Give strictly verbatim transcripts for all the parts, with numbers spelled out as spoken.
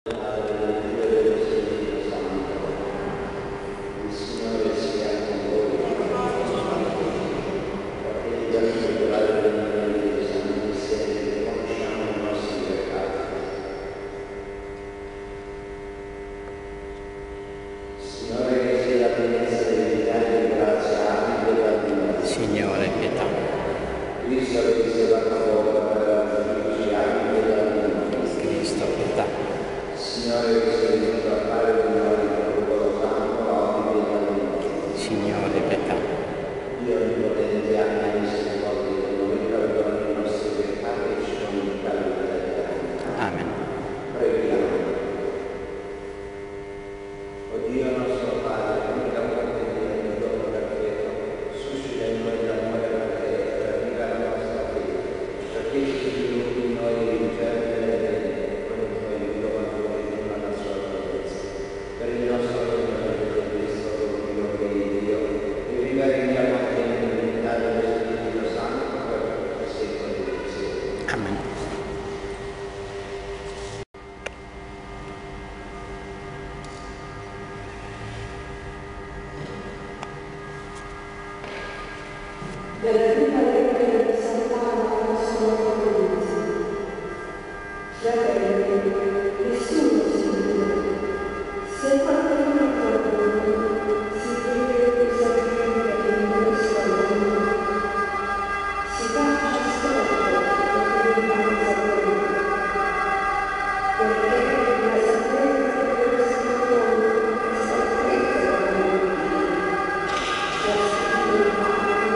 Signore, pietà. Cristo, pietà. Signore, pietà. Dio onnipotente, abbia misericordia di noi, perdona i nostri peccati e ci conduca alla vita eterna. Amen. Preghiamo. O Dio nostro Padre, l'unica fonte di dono perfetto, suscita in noi l'amore per te e per vivere la nostra fede, perché si sviluppi in noi il germe delle vene, con il tuo aiuto maggiore fino alla sua salvezza. Per il nostro Signore Gesù Cristo, tuo Figlio che è Dio, e vivere in diamanti nell'unità dello Spirito Santo per tutti i secoli dei secoli. Amen. Della prima lettera di San Paolo all'Apostolo Corinzi. Fratelli, nessuno si dice, se qualcuno tra voi si crede pesantemente in questo mondo, si faccia storto per rimane sapere, perché la sapienza di questo mondo è stanchezza da mentire, da stupire.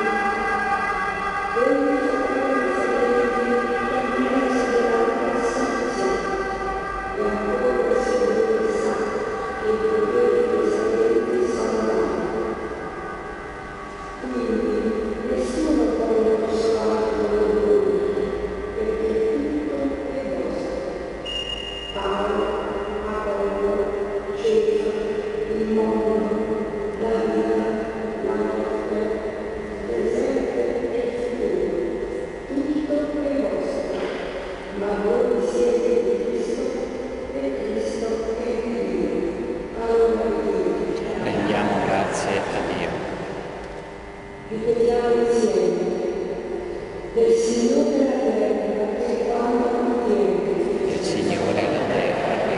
Rendiamo grazie a Dio. Ripetiamo insieme. Del Signore la terra e quanto contiene. Del Signore la terra e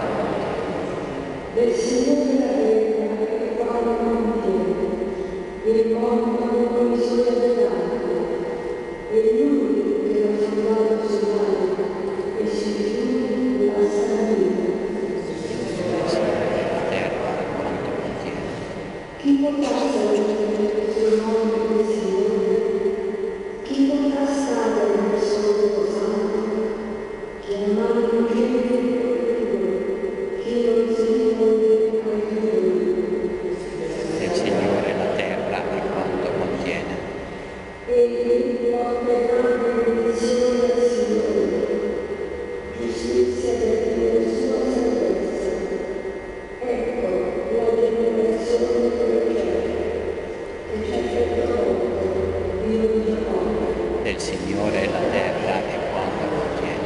Del Signore la terra e quanto contiene. Il mondo con i suoi abitanti. E lui che l'ha fondato sul mare e si chiude la salita. Chi potrà sapere sul nome del Signore? Chi potrà stare nel suo santo? Chiamare i gente di colui, chi non si rivolge ai Dio. del Signore la terra e quanto contiene. Egli porta grande benedizione al Signore, giustizia per Dio e sua salvezza. Ecco la generazione del che ci ha fatto conto, Dio di Giacobbe. Del Signore la terra e quanto contiene.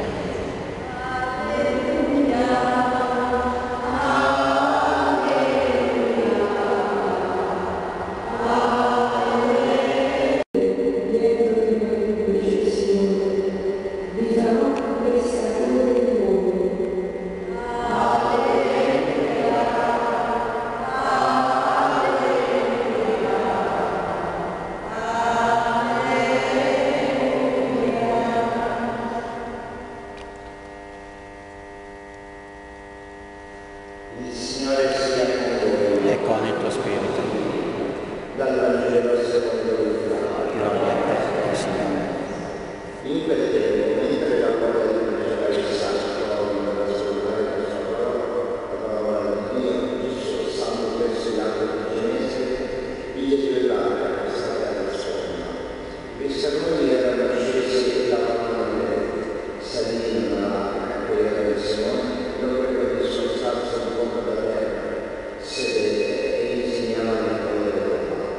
Il Signore sia con voi. E con il tuo spirito. Dal Vangelo secondo Luca. Gloria a te, o Signore. In quel tempo, mentre la parola di Dio era il santo per ascoltare la sua parola, la parola di Dio, Gesù, stando verso il lago di Genese, vide due barche state alla sponda. I pescatori erano scesi e lavavano le reti, salivano nella barca, quella del Simone, dopo che spostarsi un poco da terra, sedette e insegnava nel cuore del mare.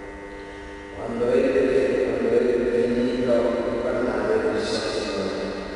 Quando ebbe, quando ebbe finito di parlare, disse al Signore: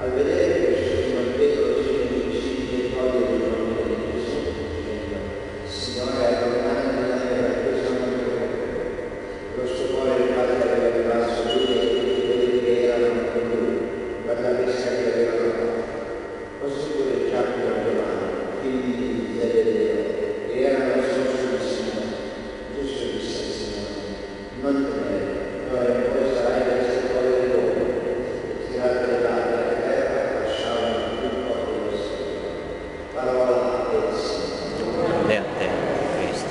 Al vedere questo Simon Pietro si riuscì e poi il nome di Gesù, dicendo: Signore, allontanami da me da questo nome. Lo suo cuore il padre aveva rimasto lui e tutti quelli che erano con lui, per la pesca che avevano fatto. Così pure Giacomo e Giovanni, figli di Zebedeo, che erano soci di Simone. Gesù disse al Signore: non temere, ora in voi sarai pescatore di uomini. Tirate le latte a terra e lasciavano tutto a quello Signore. Parola del Signore. Lode a te, Cristo.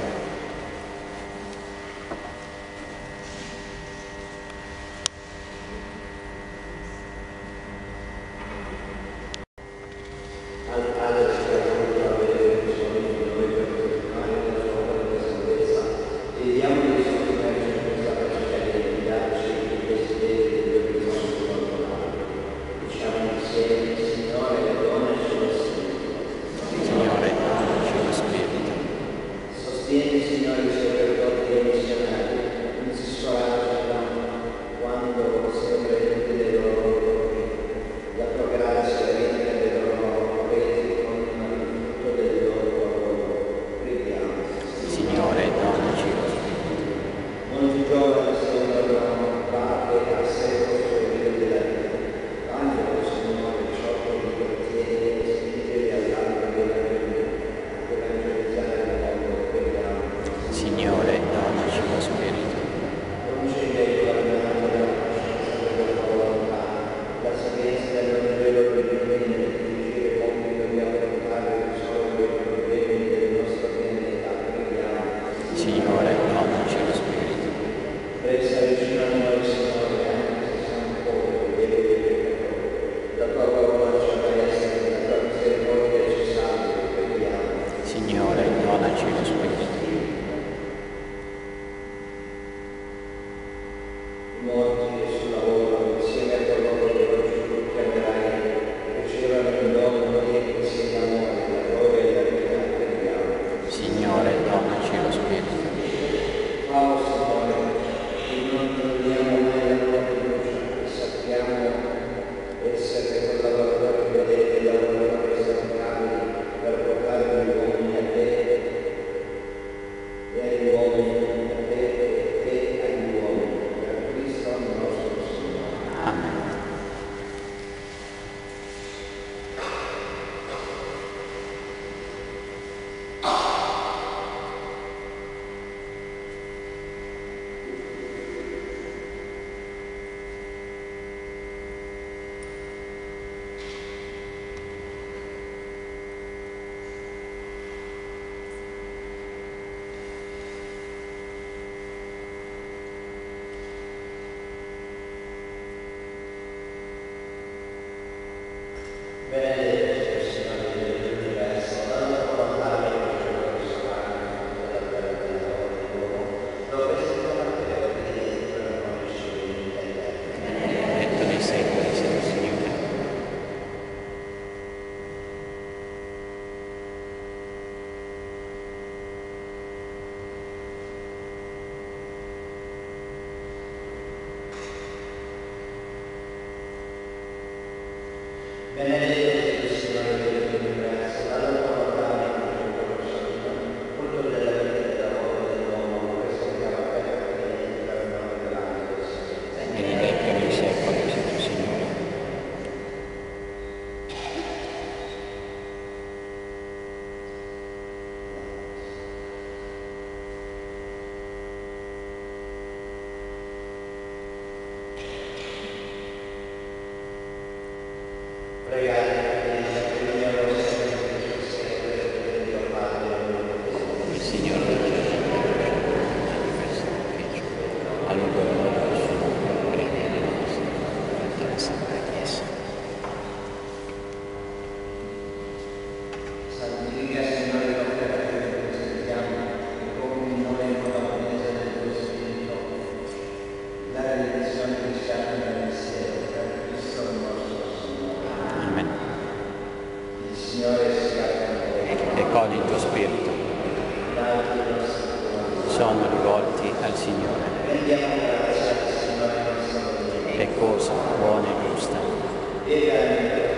Al Padre ci ha voluto avere bisogno di noi per continuare nella sua grande salvezza e diamo di sostenere questa cercare di darci i desideri che noi bisogno di abbandonare. Diciamo insieme: Signore, donaci lo Spirito. Signore, donaci lo Spirito. Sostieni, Signore, i sacerdoti e i missionari, non si scoraggiano quando sembra inutile il loro lavoro. La tua grazia riempie le loro reti con il frutto del loro lavoro. Preghiamo. Signore, donaci lo Spirito. Molti giovani sembrano vaghe a secolo sulle vie della vita. Tagliano, Signore, ciò che li contiene e spingeli all'alba della vita. Evangelizzare il mondo. Preghiamo. Signore, donaci lo Spirito. Non ci devi guardare dalla coscienza della tua volontà, la sapienza dell'Evangelo per il bene del difficile compito di affrontare e risolvere i problemi della nostra pianeta. Preghiamo. Signore, donaci lo Spirito. Resta vicino a noi, Signore, anche se siamo poveri, deboli e peccatori. La tua parola ci appresta, la tua misericordia ci salva. Preghiamo. Signore, donaci lo Spirito. Morti e sul lavoro, insieme a coloro che oggi tu chiamerai, ricevano il dono e insieme a noi la gloria e la vita. Preghiamo. Signore, donaci lo Spirito. Bravo Signore, che non togliamo mai la tua fiducia e sappiamo essere collaboratori fedeli della tua responsabile per portare gli uomini a te e agli uomini a te e te agli uomini, per Cristo nostro Signore. Amen. Benedetto Signore dell'universo, la tua volontà è il sovrano della terra e dell'uomo, dove si trova te e benedetto non conosci l'intendere. Benedetto nei secoli, sei Signore. Benedetto il Signore dell'universo, la tua volontà è il frutto della vita e del lavoro dell'uomo, questo che ha aperto e per il nome dell'angelo del Signore. Benedetto nei secoli, sei Signore. Pregate perché il mio nome sia sempre Dio Padre e Il Signore del cielo di questo sacrificio, a lungo onore del suo nome, per il bene nostro, per la Santa Chiesa. santifica, Signore, l'opera che ti presentiamo e compri in noi con la promessa del tuo Spirito, la redenzione cristiana del mistero per Cristo nostro Signore. Amen. Il Signore sia con voi. E con il tuo Spirito Dai i nostri cuori. sono rivolti al Signore. Rendiamo grazie al Signore nostro Dio. È cosa buona e giusta. E veramente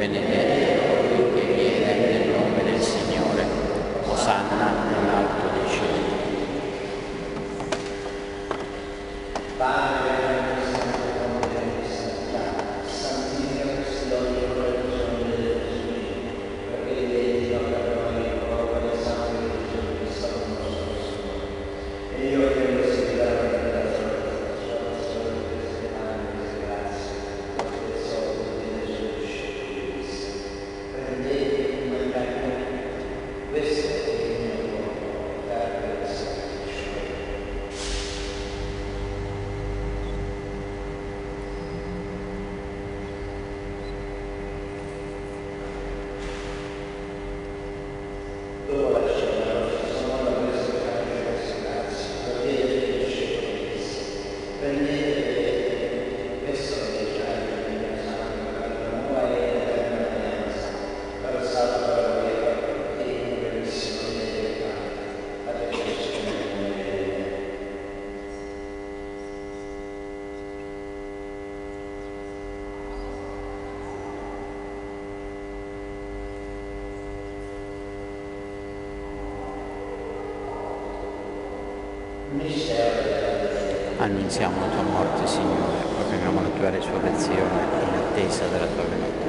benedetto colui che viene nel nome del Signore. Osanna in alto dei cieli. Annunziamo la tua morte, Signore, proclamiamo la tua risurrezione in attesa della tua venuta.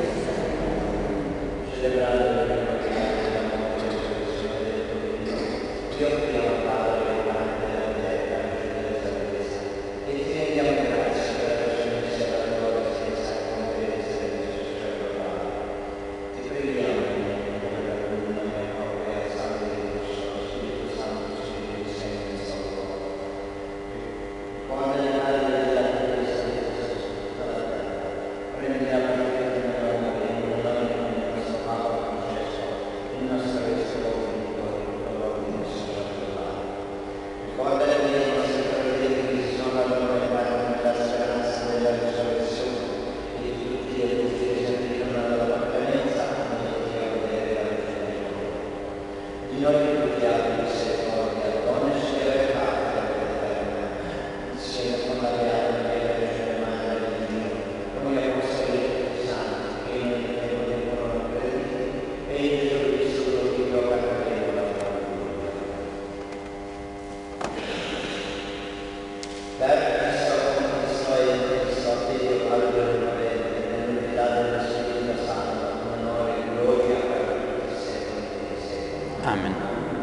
Amen.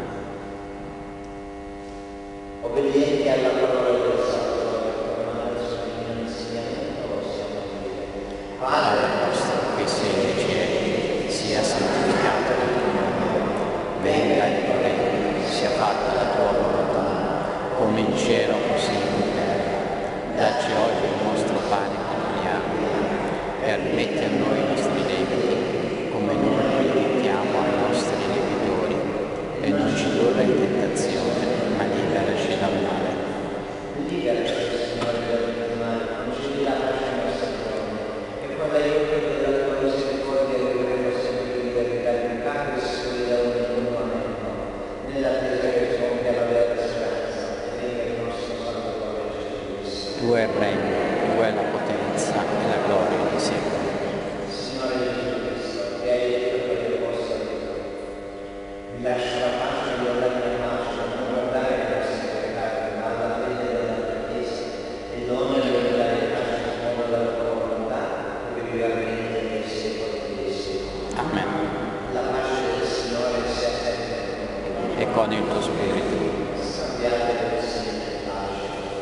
Obbedienti alla parola del Salvatore, come adesso in insegnamento possiamo dire. Padre nostro, che sei nei cieli, sia santificato il tuo nome. Venga il tuo regno, sia fatta la tua volontà, come in cielo così in terra. Dacci oggi il nostro pane quotidiano e rimetti a noi i nostri debiti, come noi rimettiamo ai nostri debitori. E non ci indurre in tentazione, ma liberaci dal male. Liberaci, Signore, dal male, non ci lasci i nostri giorni, e con l'aiuto della tua misericordia dovremo sempre liberare il peccato e soli da ogni male, nell'attesa che compia la vera speranza, e venga il nostro Salvatore Gesù Cristo. Tu è il regno, tu è la potenza e la gloria di sempre. Signore Gesù Cristo, che hai detto che io possa dire, vi lascio la pace di ogni pace, non guardare i nostri peccati, ma alla fede della tua Chiesa, e non nell'unità di pace secondo la tua volontà, che viva bene nei secoli dei secoli. Amen. La pace del Signore sia sempre con voi. E con il tuo spirito. Sappiate che siete pace.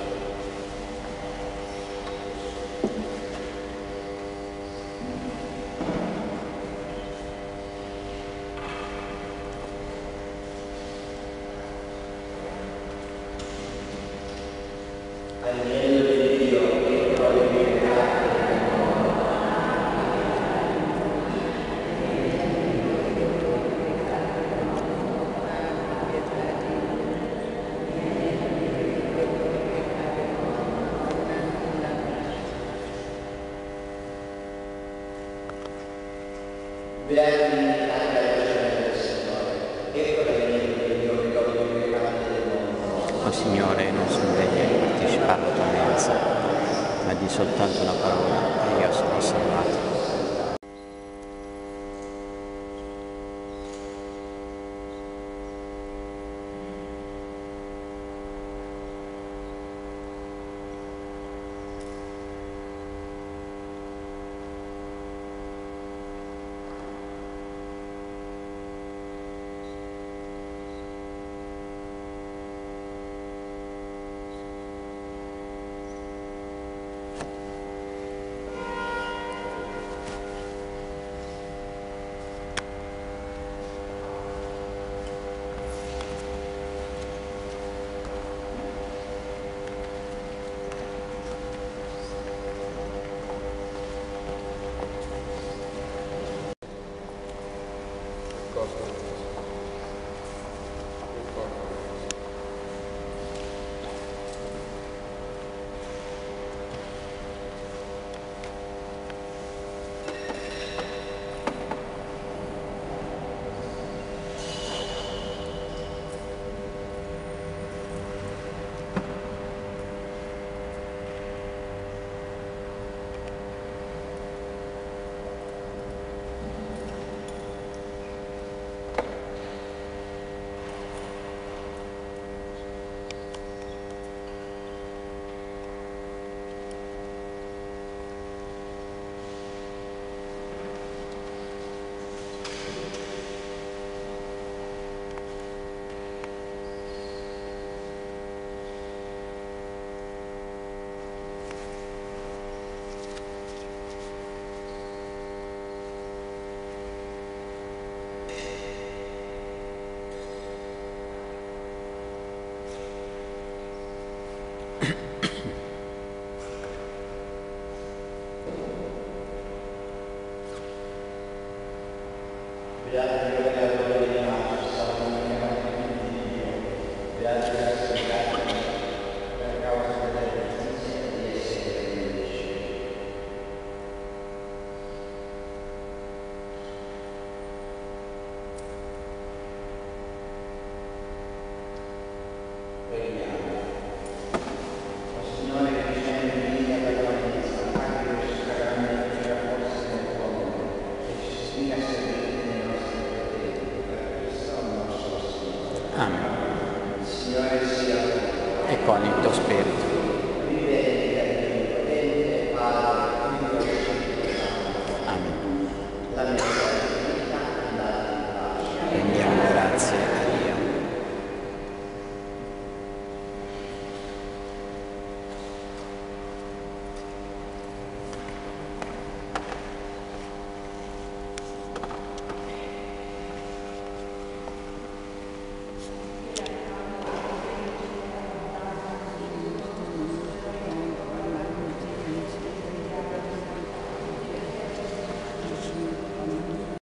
Agnello di Dio, che toglie i peccati del mondo. Beati iniziati alla luce del Signore, ecco l'agnello di Dio che toglie i peccati del mondo. O Signore, non sono degno di partecipare alla tua mensa, ma di soltanto una parola e io sono salvato. E con il tuo spirito. Amen. Rendiamo grazie.